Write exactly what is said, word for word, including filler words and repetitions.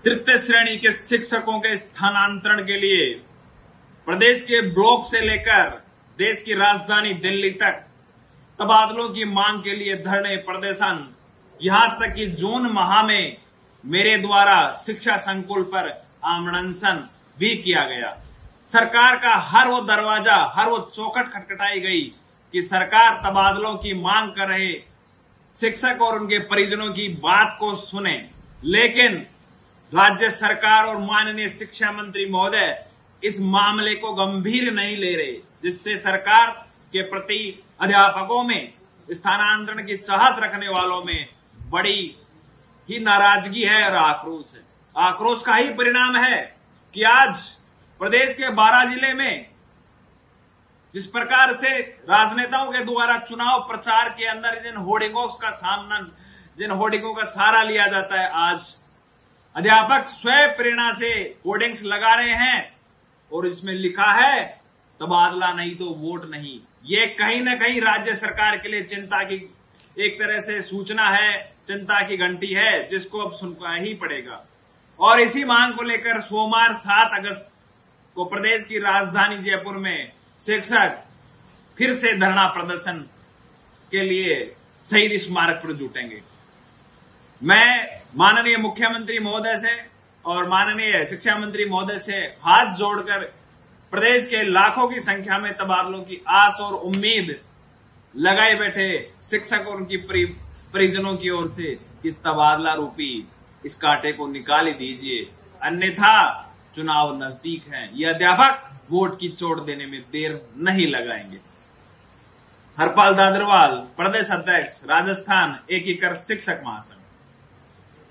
तृतीय श्रेणी के शिक्षकों के स्थानांतरण के लिए प्रदेश के ब्लॉक से लेकर देश की राजधानी दिल्ली तक तबादलों की मांग के लिए धरने प्रदर्शन, यहां तक कि जून माह में मेरे द्वारा शिक्षा संकुल पर आमरण भी किया गया। सरकार का हर वो दरवाजा, हर वो चौखट खटखटाई गई कि सरकार तबादलों की मांग कर रहे शिक्षक और उनके परिजनों की बात को सुने, लेकिन राज्य सरकार और माननीय शिक्षा मंत्री महोदय इस मामले को गंभीर नहीं ले रहे, जिससे सरकार के प्रति अध्यापकों में, स्थानांतरण की चाहत रखने वालों में बड़ी ही नाराजगी है और आक्रोश है। आक्रोश का ही परिणाम है कि आज प्रदेश के बारह जिले में जिस प्रकार से राजनेताओं के द्वारा चुनाव प्रचार के अंदर जिन होर्डिंगों का सामना, जिन होर्डिंगों का सहारा लिया जाता है, आज अध्यापक स्वयं प्रेरणा से होर्डिंग्स लगा रहे हैं और इसमें लिखा है तबादला नहीं तो वोट नहीं। ये कहीं ना कहीं राज्य सरकार के लिए चिंता की एक तरह से सूचना है, चिंता की घंटी है, जिसको अब सुनना ही पड़ेगा। और इसी मांग को लेकर सोमवार सात अगस्त को प्रदेश की राजधानी जयपुर में शिक्षक फिर से धरना प्रदर्शन के लिए शहीद स्मारक पर जुटेंगे। मैं माननीय मुख्यमंत्री महोदय से और माननीय शिक्षा मंत्री महोदय से हाथ जोड़कर प्रदेश के लाखों की संख्या में तबादलों की आस और उम्मीद लगाए बैठे शिक्षक और उनकी परिजनों की ओर से इस तबादला रूपी इस कांटे को निकाल ही दीजिए, अन्यथा चुनाव नजदीक है। ये अध्यापक वोट की चोट देने में देर नहीं लगाएंगे। हरपाल दादरवाल, प्रदेश अध्यक्ष, राजस्थान एकीकृत शिक्षक महासंघ।